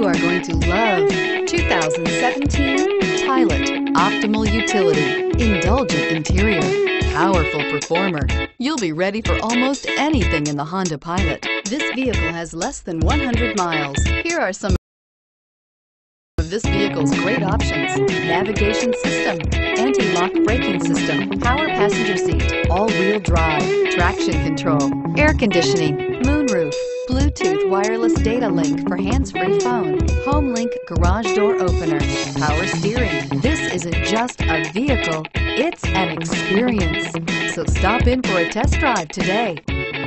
You are going to love 2017 Pilot. Optimal utility, indulgent interior, powerful performer. You'll be ready for almost anything in the Honda Pilot. This vehicle has less than 100 miles. Here are some of this vehicle's great options: navigation system, anti-lock braking system, power passenger seat, all-wheel drive, traction control, air conditioning, moonroof, Bluetooth wireless data link for hands-free phone, home link garage door opener, power steering. This isn't just a vehicle, it's an experience. So stop in for a test drive today.